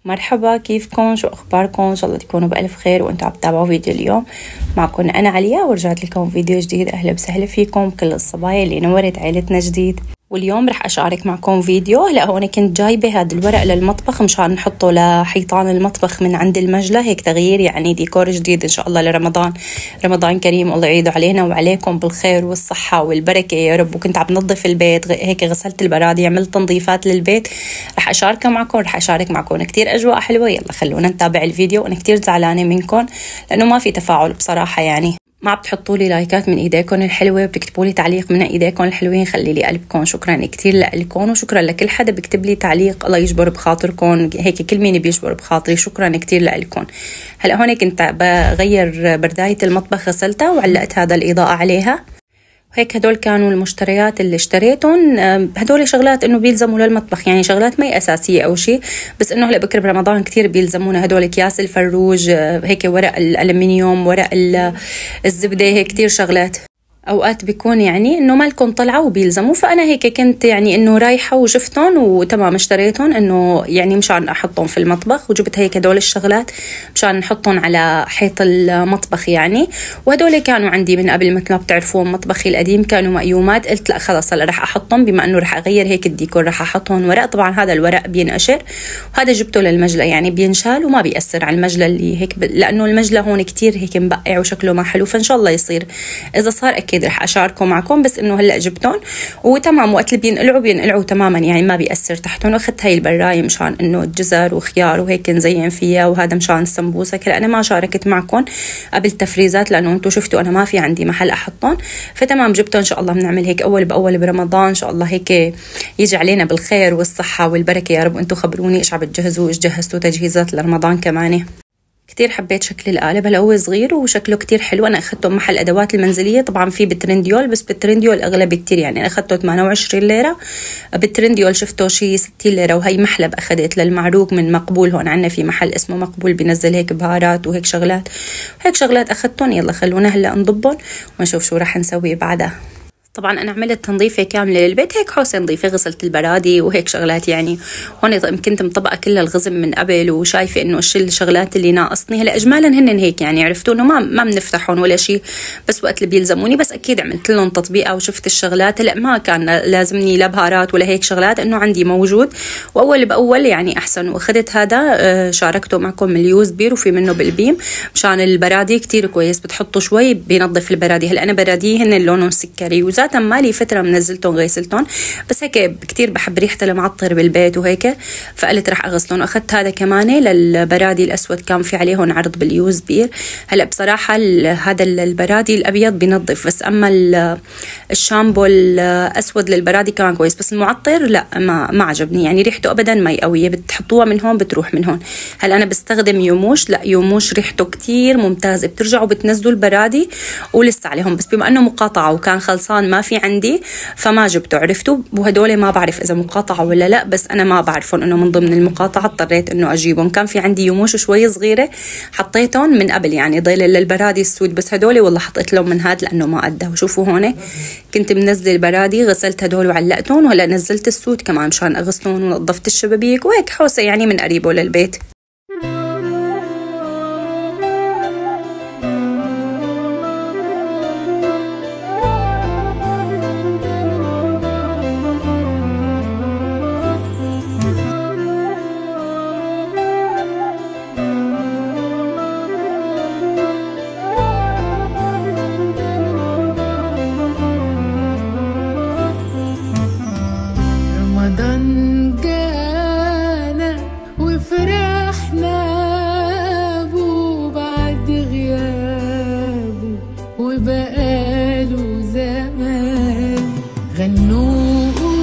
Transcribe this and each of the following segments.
مرحبا، كيفكم؟ شو اخباركم؟ ان شاء الله تكونوا بالف خير وانتم عم تتابعوا فيديو اليوم. معكم انا عليا ورجعت لكم فيديو جديد. اهلا وسهلا فيكم كل الصبايا اللي نورت عيلتنا جديد. واليوم رح اشارك معكم فيديو. هلا هون كنت جايبه هذا الورق للمطبخ مشان نحطه لحيطان المطبخ من عند المجلة، هيك تغيير يعني ديكور جديد ان شاء الله لرمضان. رمضان كريم، الله يعيده علينا وعليكم بالخير والصحة والبركة يا رب. وكنت عم نظف البيت هيك، غسلت البرادي، عملت تنظيفات للبيت. رح اشارك معكم كتير اجواء حلوة. يلا خلونا نتابع الفيديو. انا كتير زعلانة منكم لانه ما في تفاعل بصراحة، يعني ما بتحطوا لي لايكات من ايديكم الحلوه وبتكتبوا لي تعليق من ايديكم الحلوين. خلي لي قلبكم. شكرا كثير لكم وشكرا لكل حدا بيكتب لي تعليق. الله يجبر بخاطركم، هيك كل مين بيجبر بخاطري. شكرا كثير لكم. هلا هون كنت بغير بردايه المطبخ، غسلتها وعلقت هذا الاضاءه عليها. هيك هدول كانوا المشتريات اللي اشتريتهم. هدول شغلات انه بيلزموا للمطبخ، يعني شغلات ما هي اساسيه او شيء، بس انه هلا بكره برمضان كثير بيلزمونا. هدول اكياس الفروج، هيك ورق الالمنيوم، ورق الزبده، هيك كثير شغلات. اوقات بيكون يعني انه مالكم طلعوا وبيلزموا، فانا هيك كنت يعني انه رايحه وشفتهم وتمام اشتريتهم انه يعني مشان احطهم في المطبخ، وجبت هيك هدول الشغلات مشان نحطهم على حيط المطبخ يعني. وهدول كانوا عندي من قبل مثل ما بتعرفون، مطبخي القديم كانوا مقيومات. قلت لا خلص هلا رح احطهم، بما انه رح اغير هيك الديكور رح احطهم ورق. طبعا هذا الورق بينقشر، وهذا جبته للمجلة يعني بينشال وما بيأثر على المجلة اللي هيك لانه المجلة هون كتير هيك مبقع وشكله ما حلو، فان شاء الله يصير. اذا صار اكيد رح اشاركه معكم، بس انه هلا جبتهم وتمام. وقت اللي بينقلعوا تماما يعني ما بيأثر تحتهم. واخذت هاي البرايه مشان انه الجزر وخيار وهيك نزين فيها، وهذا مشان السمبوسه. هلا انا ما شاركت معكم قبل تفريزات لانه انتم شفتوا انا ما في عندي محل احطهم، فتمام جبتهم. ان شاء الله بنعمل هيك اول باول برمضان ان شاء الله، هيك يجي علينا بالخير والصحه والبركه يا رب. انتم خبروني ايش عم بتجهزوا، ايش جهزتوا تجهيزات لرمضان كمان. كتير حبيت شكل القالب. هلا هو صغير وشكله كتير حلو. انا اخذته محل ادوات المنزليه، طبعا في بترنديول، بس بترنديول اغلى كتير يعني. انا اخذته 28 ليره، بترنديول شفته شي 60 ليره. وهي محلب اخذت للمعروق من مقبول. هون عندنا في محل اسمه مقبول بينزل هيك بهارات وهيك شغلات اخذتهم. يلا خلونا هلا نضبهم ونشوف شو راح نسوي بعدها. طبعا انا عملت تنظيفه كامله للبيت، هيك حوسه نظيفه، غسلت البرادي وهيك شغلات يعني. هون كنت مطبقه كل الغزم من قبل وشايفه انه ايش الشغلات اللي ناقصني. هلا اجمالا هن هيك يعني، عرفتوا انه ما بنفتحهم ولا شيء، بس وقت اللي بيلزموني. بس اكيد عملت لهم تطبيقه وشفت الشغلات. هلا ما كان لازمني لا بهارات ولا هيك شغلات، انه عندي موجود واول باول يعني احسن. واخذت هذا شاركته معكم اليوز بير، وفي منه بالبيم مشان البرادي كتير كويس. بتحطوا شوي بينظف البرادي. هلا انا برادي هن لونهم سكري، وذاتا مالي فتره منزلتهم غيسلتهم، بس هيك كتير بحب ريحته المعطر بالبيت وهيك، فقلت رح اغسلهم. واخذت هذا كمان للبرادي الاسود، كان في عليهم عرض باليوز بير. هلا بصراحه هذا البرادي الابيض بينظف، بس اما الشامبو الاسود للبرادي كمان كويس، بس المعطر لا ما عجبني يعني، ريحته ابدا ما قويه. بتحطوها من هون بتروح من هون. هلا انا بستخدم يوموش، لا يوموش ريحته كتير ممتازه. بترجعوا بتنزلوا البرادي ولسه عليهم، بس بما انه مقاطعه وكان خلصان ما في عندي فما جبته. عرفتوا؟ وهدول ما بعرف اذا مقاطعه ولا لا، بس انا ما بعرفهم انه من ضمن المقاطعه، اضطريت انه اجيبهم. كان في عندي يوموش شوي صغيره حطيتهم من قبل يعني ضيل للبرادي السود، بس هدول والله حطيت لهم من هاد لانه ما قده. وشوفوا هون كنت منزله البرادي، غسلت هدول وعلقتهم، وهلا نزلت السود كمان مشان اغسلهم، ونظفت الشبابيك وهيك حوسه يعني من قريبه للبيت. رمضان جانا وفرحنا بو بعد غيابه وبقاله زمان. غنوا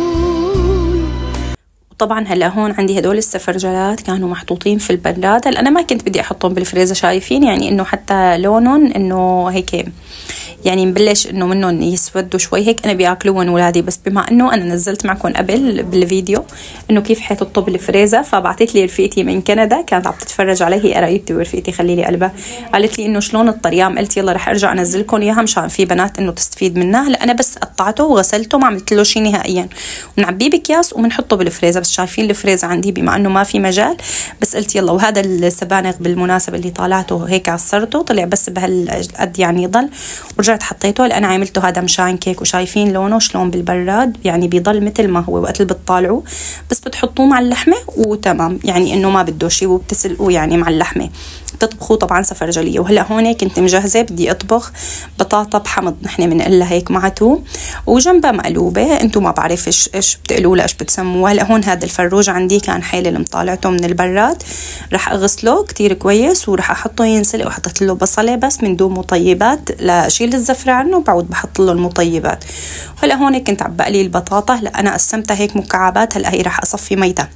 طبعا هلا هون عندي هدول السفرجلات كانوا محطوطين في البراد. هلا انا ما كنت بدي احطهم بالفريزر، شايفين يعني انه حتى لونهم انه هيك يعني مبلش انه منهم يسودوا شوي هيك. انا بياكلوهم ولادي، بس بما انه انا نزلت معكم قبل بالفيديو انه كيف حيطوا بالفريزر، فبعثت لي رفيقتي من كندا كانت عم تتفرج علي، هي قرايبتي ورفيقتي خلي لي قلبها، قالت لي انه شلون الطريام. قلت يلا رح ارجع انزل لكم اياها مشان في بنات انه تستفيد منها. هلا انا بس قطعته وغسلته، ما عملت له شيء نهائيا، ونعبيه باكياس وبنحطه بالفريزر. بس شايفين الفريز عندي بما انه ما في مجال، بس قلت يلا. وهذا السبانغ بالمناسبة اللي طالعته هيك عصرته طلع بس بهالقد يعني يضل، ورجعت حطيته لأن عملته هذا مشان كيك. وشايفين لونه شلون بالبراد يعني بيضل مثل ما هو وقت اللي بتطالعوه، بس بتحطوه مع اللحمة وتمام، يعني انه ما بده شيء، وبتسلقوه يعني مع اللحمة. بتطبخوه طبعا سفرجلية. وهلا هون كنت مجهزة بدي اطبخ بطاطا بحمض، نحن بنقلها هيك مع توم، وجنبها مقلوبة، انتم ما بعرف ايش بتقلوا لها ايش بتسموها. هلا هون هذا الفروج عندي كان حيل اللي مطالعته من البراد، رح اغسله كتير كويس ورح احطه ينسلق، وحطيت له بصلة بس من دون مطيبات لاشيل الزفرة عنه، وبعود بحط له المطيبات. هلا هون كنت عم بقلي البطاطا. هلا انا قسمتها هيك مكعبات، هلا هي رح اصفي ميتها،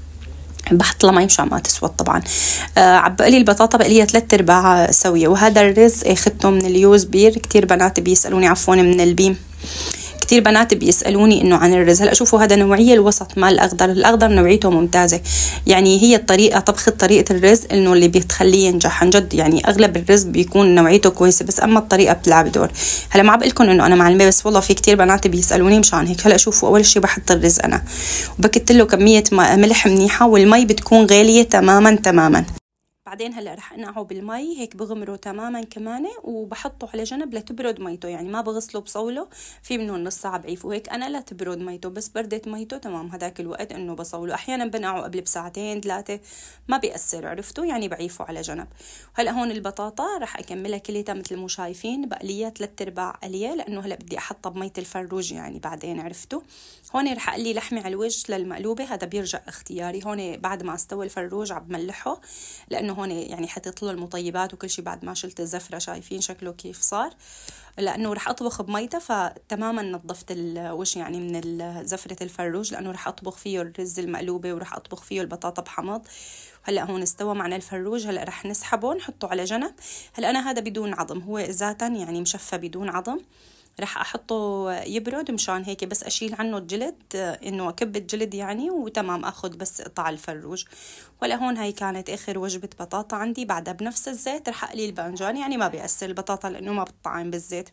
بحط لها مي مشان ما تسود طبعا. عبقلي البطاطا بقليها 3/4 سويه. وهذا الرز اخذته من اليوز بير. كتير بنات بيسالوني عفوا من البيم، كتير بنات بيسألوني إنه عن الرز. هلا شوفوا هذا نوعية الوسط مال الأخضر، الأخضر نوعيته ممتازة، يعني هي الطريقة طريقة الرز إنه اللي بتخليه ينجح عن جد. يعني أغلب الرز بيكون نوعيته كويسة، بس أما الطريقة بتلعب دور. هلا ما بقولكم إنه أنا معلمة، بس والله في كتير بنات بيسألوني مشان هيك. هلا شوفوا أول شي بحط الرز أنا، وبكت له كمية ملح منيحة، والمي بتكون غالية تماما. بعدين هلا رح انقعه بالمي هيك بغمره تماما كمان، وبحطه على جنب لتبرد ميته. يعني ما بغسله بصوله، في منه نص ساعه بعيفه وهيك انا لا تبرد ميته، بس بردت ميته تمام هذاك الوقت انه بصوله. احيانا بنقعه قبل بساعتين 3 ما بيأثر، عرفتوا يعني بعيفه على جنب. هلا هون البطاطا رح اكملها كليتها مثل ما شايفين بقليها 3/4 قليه، لانه هلا بدي احطها بميه الفروج يعني بعدين، عرفتوا. هون رح اقلي لحمه على الوجه للمقلوبه، هذا بيرجع اختياري. هون بعد ما استوى الفروج عم بملحه، لانه هون يعني حطيت له المطيبات وكل شيء بعد ما شلت الزفرة. شايفين شكله كيف صار، لأنه رح أطبخ بميته، فتماما نظفت الوش يعني من زفرة الفروج، لأنه رح أطبخ فيه الرز المقلوبة ورح أطبخ فيه البطاطا بحمض. هلا هون استوى معنا الفروج. هلا رح نسحبه نحطه على جنب. هلا أنا هذا بدون عظم، هو ذاتا يعني مشفى بدون عظم. رح احطه يبرد مشان هيك بس اشيل عنه الجلد، انه اكب الجلد يعني، وتمام اخذ بس قطع الفروج. ولا هون هاي كانت اخر وجبة بطاطا عندي. بعدها بنفس الزيت رح اقلي الباذنجان، يعني ما بيأثر البطاطا لانه ما بتطعم بالزيت.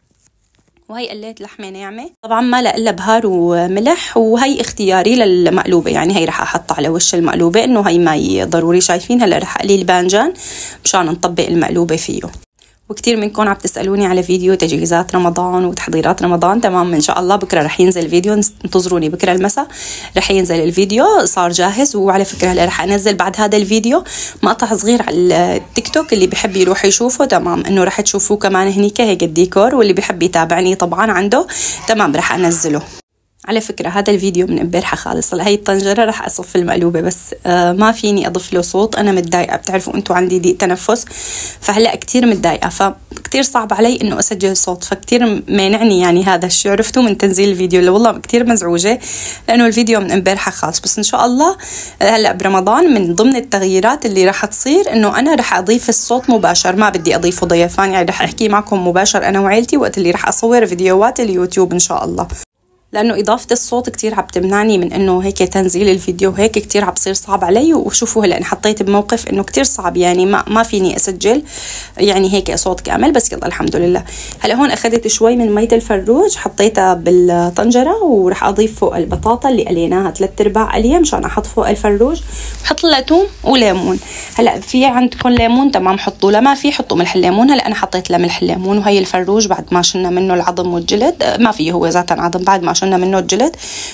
وهي قليت لحمة ناعمة طبعا ما لا الا بهار وملح، وهي اختياري للمقلوبة، يعني هي رح احط على وش المقلوبة انه هي ماي ضروري. شايفين هلا رح اقلي الباذنجان مشان نطبق المقلوبة فيه. وكتير منكم عم تسألوني على فيديو تجهيزات رمضان وتحضيرات رمضان. تمام إن شاء الله بكرة رح ينزل فيديو، انتظروني بكرة المساء رح ينزل الفيديو، صار جاهز. وعلى فكرة هلا رح أنزل بعد هذا الفيديو مقطع صغير على التيك توك، اللي بحب يروح يشوفه تمام إنه رح تشوفوه كمان هنيك هيك الديكور، واللي بحب يتابعني طبعا عنده تمام رح أنزله. على فكرة هذا الفيديو من امبارحة خالص. هي الطنجرة رح أصف المقلوبة، بس ما فيني أضيف له صوت، أنا متضايقة. بتعرفوا أنتوا عندي ضيق تنفس، فهلأ كتير متضايقة، فكتير صعب علي إنه أسجل صوت، فكتير مانعني يعني هذا الشيء. عرفتوا من تنزيل الفيديو اللي والله كتير مزعوجة، لأنه الفيديو من امبارحة خالص. بس إن شاء الله هلأ برمضان من ضمن التغييرات اللي رح تصير إنه أنا رح أضيف الصوت مباشر، ما بدي أضيفه ضيفان، يعني رح أحكي معكم مباشر أنا وعيلتي وقت اللي رح أصور فيديوهات اليوتيوب إن شاء الله. لأنه إضافة الصوت كتير عم تمنعني من إنه هيك تنزيل الفيديو، هيك كتير عم بصير صعب علي. وشوفوا هلأ حطيت بموقف إنه كتير صعب، يعني ما فيني أسجل يعني هيك صوت كامل، بس يلا الحمد لله. هلأ هون أخذت شوي من مية الفروج حطيتها بالطنجرة، ورح أضيف فوق البطاطا اللي قليناها 3/4 قلية مشان أحط فوق الفروج. بحط لها توم وليمون. هلأ في عندكم ليمون تمام حطوا، لا ما في حطوا ملح الليمون. هلأ أنا حطيت لها ملح الليمون. وهي الفروج بعد ما شلنا منه العظم والجلد، ما فيه هو ذاتا عظم، بعد ما شلنا منه الجلد،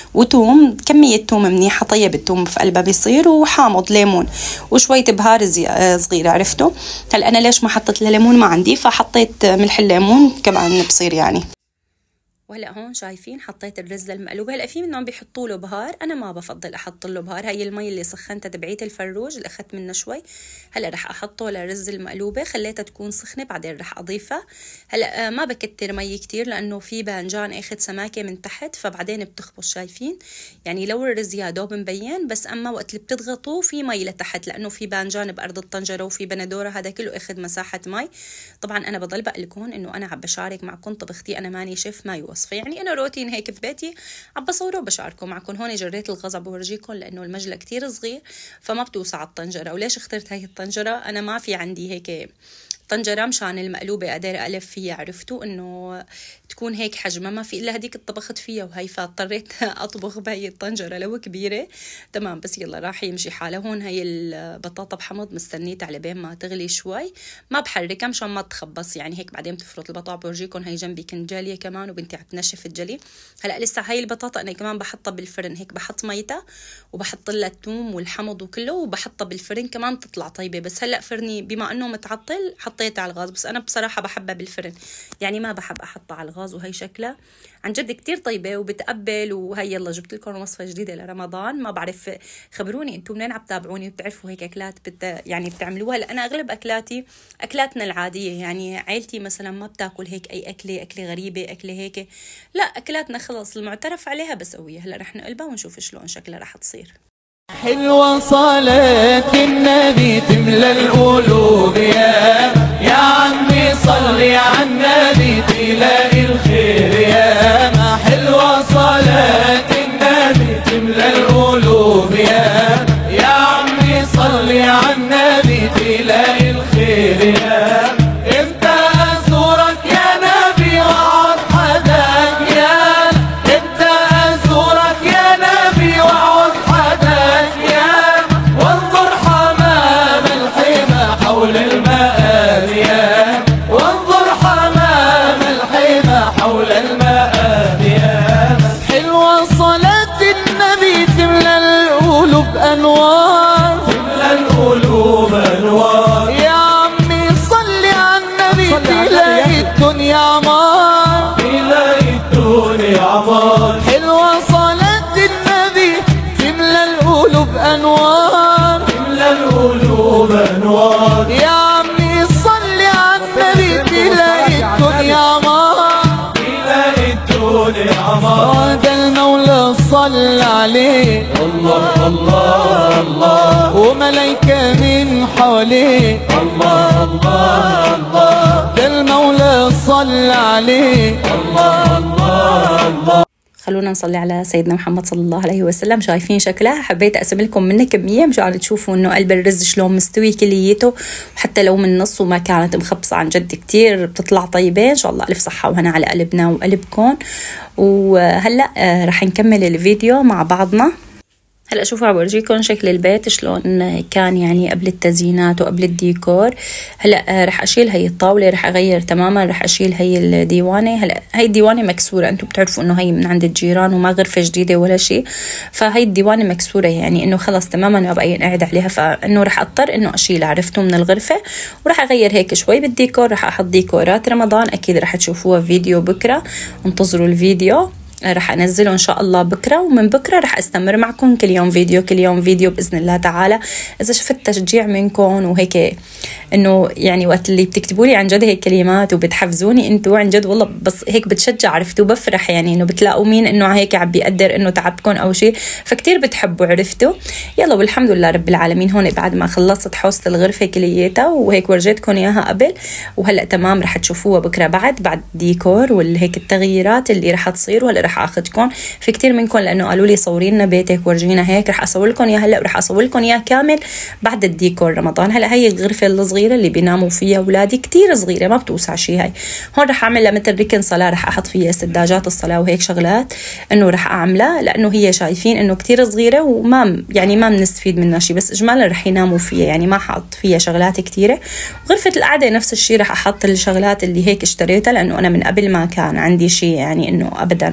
وتوم كمية توم منيحة، طيب التوم في قلبها بيصير، وحامض ليمون وشوية بهار صغيرة، عرفتوا. هلا أنا ليش ما حطيت ليمون ما عندي، فحطيت ملح الليمون كمان بصير يعني. وهلا هون شايفين حطيت الرز للمقلوبه. هلا في منهم بيحطوا له بهار، انا ما بفضل احط له بهار. هي المي اللي سخنتها تبعيت الفروج اللي اخذت منه شوي، هلا رح احطه لرز المقلوبه، خليتها تكون سخنه بعدين رح اضيفها. هلا ما بكتر مي كتير لانه في باذنجان اخذ سماكه من تحت، فبعدين بتخبص. شايفين يعني لو الرز يا دوب مبين، بس اما وقت اللي بتضغطوه في مي لتحت، لانه في باذنجان بارض الطنجره وفي بندوره، هذا كله اخذ مساحه مي. طبعا انا بضل بقلكم انه انا عم بشارك معكم طبختي، انا ماني شيف ما يوصف، يعني انا روتين هيك ببيتي عم بصوره وبشاركه معكم. هون جريت الغزه بورجيكم لانه المجلى كتير صغير فما بتوسع الطنجره. وليش اخترت هاي الطنجره؟ انا ما في عندي هيك طنجرة مشان المقلوبة أقدر أقلب فيها. عرفتوا إنه تكون هيك حجمها ما في إلا هديك طبخت فيها وهي، فاضطريت أطبخ بهي الطنجرة لو كبيرة. تمام بس يلا راح يمشي حاله. هون هي البطاطا بحمض مستنيتها على بين ما تغلي شوي، ما بحركها مشان ما تخبص يعني هيك. بعدين بتفرط البطاطا. بورجيكم هي جنبي كنت جالية كمان وبنتي عم تنشف الجلي. هلا لسه هاي البطاطا أنا كمان بحطها بالفرن، هيك بحط ميتها وبحط لها الثوم والحمض وكله وبحطها بالفرن كمان تطلع طيبة. بس هلا فرني بما إنه متعطل حطيتها على الغاز، بس أنا بصراحة بحبها بالفرن يعني ما بحب أحطها على الغاز. وهي شكلها عن جد كتير طيبة وبتقبل. وهي يلا جبت لكم وصفة جديدة لرمضان. ما بعرف خبروني انتم منين عم تتابعوني وبتعرفوا هيك أكلات يعني بتعملوها. لأن أغلب أكلاتنا العادية يعني عيلتي مثلا ما بتاكل هيك أي أكلة غريبة أكلة هيك، لا أكلاتنا خلص المعترف عليها بسويها. هلا رح نقلبها ونشوف شلون شكلها رح تصير. حلوة صلاة النبي تملى القلوب يا عمي صلي على النبي تلاقي الخير يا ما. حلوة صلاة النبي تملى القلوب يا عمي صلي على النبي تلاقي الخير يا. امتى ازورك يا نبي واقعد حداك يا، امتى ازورك يا نبي واقعد حداك يا، وانظر حمام الحمى حول المآب يا، وانظر حمام الحمى حول المآب يا. حلوة صلاة النبي تملى القلوب أنوار، تملى القلوب أنوار يا عمي صلي على النبي تلاقي الدنيا عمار، تلاقي الدنيا عمار. حلوة صلاة النبي تملى القلوب أنوار، تملى القلوب أنوار يا عمي صلي على النبي تلاقي الدنيا عمار، تلاقي الدنيا عمار. ده المولى صلى عليه الله الله الله، وملايكة من حواليه الله الله الله. ده المولى صلى عليه الله الله الله. خلونا نصلي على سيدنا محمد صلى الله عليه وسلم. شايفين شكلها؟ حبيت أقسم لكم منه كمية مشان تشوفوا إنه قلب الرز شلون مستوي كليته، وحتى لو من نص وما كانت مخبصة عن جد كتير بتطلع طيبة. إن شاء الله ألف صحة وهنا على قلبنا وقلبكم. وهلأ رح نكمل الفيديو مع بعضنا. هلا شوفوا عم بورجيكم شكل البيت شلون كان يعني قبل التزيينات وقبل الديكور. هلا رح اشيل هي الطاوله، رح اغير تماما، رح اشيل هي الديوانه. هلا هي الديوانه مكسوره، انتم بتعرفوا انه هي من عند الجيران وما غرفه جديده ولا شيء، فهي الديوانه مكسوره يعني انه خلص تماما ما بقى ينقعد عليها، فانه رح اضطر انه اشيلها عرفتوا من الغرفه. ورح اغير هيك شوي بالديكور، رح احط ديكورات رمضان اكيد رح تشوفوها فيديو بكره، انتظروا الفيديو رح انزله ان شاء الله بكره. ومن بكره رح استمر معكم كل يوم فيديو كل يوم فيديو باذن الله تعالى. اذا شفت تشجيع منكم وهيك انه يعني وقت اللي بتكتبوا لي عن جد هيك كلمات وبتحفزوني انتوا عن جد والله بس هيك بتشجع عرفتوا، بفرح يعني انه بتلاقوا مين انه هيك عم بيقدر انه تعبكم او شيء، فكتير بتحبوا عرفتوا. يلا والحمد لله رب العالمين. هون بعد ما خلصت حوصة الغرفه كليتها وهيك ورجيتكم اياها قبل، وهلا تمام رح تشوفوها بكره بعد ديكور والهيك التغييرات اللي رح تصير. وهلا رح اخذكم في كتير منكم لانه قالوا لي صوري لنا بيتك ورجينا هيك، رح اصور لكم اياه هلا ورح اصور لكم اياه كامل بعد الديكور رمضان. هلا هي الغرفه الصغيره اللي بيناموا فيها اولادي كتير صغيره ما بتوسع شيء. هاي هون رح اعمل لها مثل ركن صلاه، رح احط فيها سداجات الصلاه وهيك شغلات انه رح اعملها لانه هي شايفين انه كتير صغيره وما يعني ما بنستفيد منها شيء، بس اجمالا رح يناموا فيها يعني ما حاط فيها شغلات كتيره. وغرفه القعده نفس الشيء رح احط الشغلات اللي هيك اشتريتها لانه انا من قبل ما كان عندي شيء يعني انه ابدا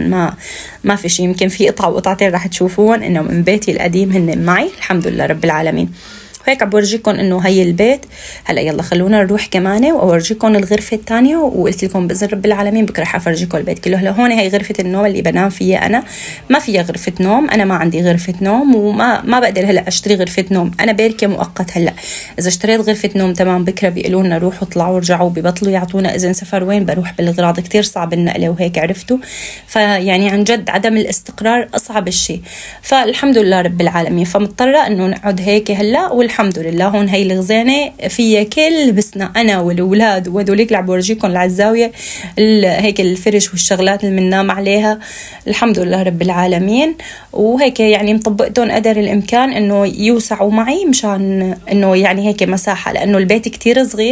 ما في شيء. يمكن في قطعه وقطعتين رح تشوفون انه من بيتي القديم هن معي الحمد لله رب العالمين. وهيك بورجيكم انه هي البيت. هلا يلا خلونا نروح كمان واورجيكم الغرفه الثانيه، وقلت لكم باذن رب العالمين بكره حفرجيكم البيت كله. هلا هون هي غرفه النوم اللي بنام فيها انا، ما فيها غرفه نوم، انا ما عندي غرفه نوم وما بقدر هلا اشتري غرفه نوم، انا بركه مؤقت. هلا اذا اشتريت غرفه نوم تمام بكره بيقولوا لنا روحوا اطلعوا ورجعوا، ببطلوا يعطونا اذن سفر وين بروح بالاغراض، كثير صعب النقله وهيك عرفتوا. فيعني عن جد عدم الاستقرار اصعب الشيء، فالحمد لله رب العالمين فمضطره انه نقعد هيك هلا. والحمد لله هون هي الخزانه فيها كل لبسنا انا والاولاد وهدوليك اللي عم بورجيكم على الزاويه هيك الفرش والشغلات اللي بننام عليها الحمد لله رب العالمين. وهيك يعني مطبقتهم قدر الامكان انه يوسعوا معي مشان انه يعني هيك مساحه، لانه البيت كتير صغير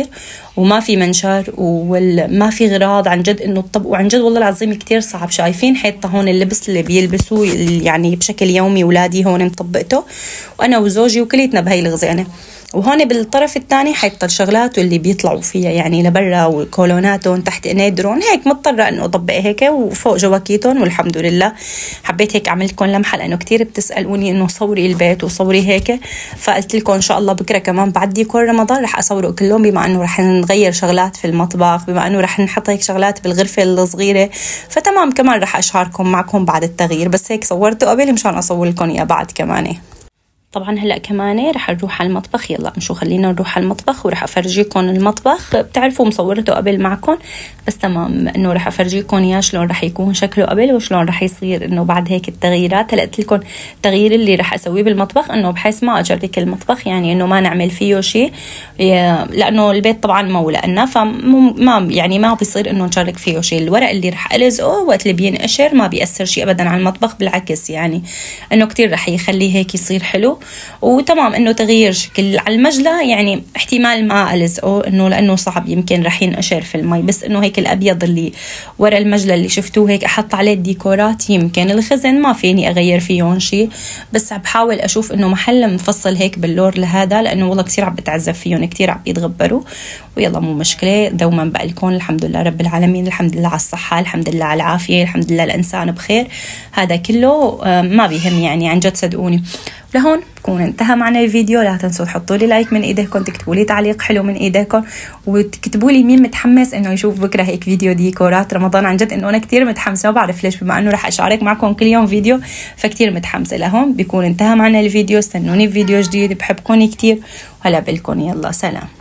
وما في منشر وما في غراض عن جد انه الطبق. وعن جد والله العظيم كتير صعب. شايفين حتى هون اللبس اللي بيلبسوه يعني بشكل يومي ولادي هون مطبقته وانا وزوجي وكليتنا بهي الغزينه. وهون بالطرف الثاني حتى الشغلات اللي بيطلعوا فيها يعني لبرا وكولوناتهم تحت نادرون هيك مضطره انه اطبق هيك وفوق جواكيتهم. والحمد لله حبيت هيك اعمل لكم لمحه لانه كتير بتسالوني انه صوري البيت وصوري هيك، فقلت لكم ان شاء الله بكره كمان بعد ديكور رمضان رح اصوره كلهم، بما انه رح نغير شغلات في المطبخ، بما انه رح نحط هيك شغلات بالغرفه الصغيره، فتمام كمان رح اشارككم معكم بعد التغيير. بس هيك صورته قبل مشان اصور لكم اياه بعد كمان. طبعا هلا كمان رح نروح على المطبخ. يلا شو خلينا نروح على المطبخ ورح افرجيكم المطبخ. بتعرفوا مصورته قبل معكم بس تمام انه رح افرجيكم اياه شلون رح يكون شكله قبل وشلون رح يصير انه بعد هيك التغييرات. هلا قلت لكم التغيير اللي رح اسويه بالمطبخ انه بحيث ما اجرك المطبخ، يعني انه ما نعمل فيه شيء لانه البيت طبعا مو لنا، فما يعني ما بيصير انه نشارك فيه شيء. الورق اللي رح الزقه وقت اللي بينقشر ما بيأثر شيء ابدا على المطبخ، بالعكس يعني انه كتير رح يخليه هيك يصير حلو وتمام. انه تغيير شكل على المجلة يعني احتمال ما الزقه انه لانه صعب يمكن رح ينقشر في المي، بس انه هيك الابيض اللي ورا المجلة اللي شفتوه هيك احط عليه الديكورات. يمكن الخزن ما فيني اغير فيهم شيء، بس بحاول اشوف انه محل مفصل هيك باللور لهذا، لانه والله كثير عم بتعذب فيهم، كثير عم يتغبروا. ويلا مو مشكلة، دوما بقلكم الحمد لله رب العالمين، الحمد لله على الصحة، الحمد لله على العافية، الحمد لله الانسان بخير. هذا كله ما بيهم يعني عن جد صدقوني. لهون بكون انتهى معنا الفيديو. لا تنسوا تحطوا لي لايك من ايديكم، تكتبوا لي تعليق حلو من ايديكم، وتكتبوا لي مين متحمس انه يشوف بكره هيك فيديو ديكورات رمضان. عن جد انه انا كثير متحمسه، ما بعرف ليش، بما انه رح اشارك معكم كل يوم فيديو فكتير متحمسه. لهون بيكون انتهى معنا الفيديو. استنوني في فيديو جديد، بحبكم كثير وهلا بالكم. يلا سلام.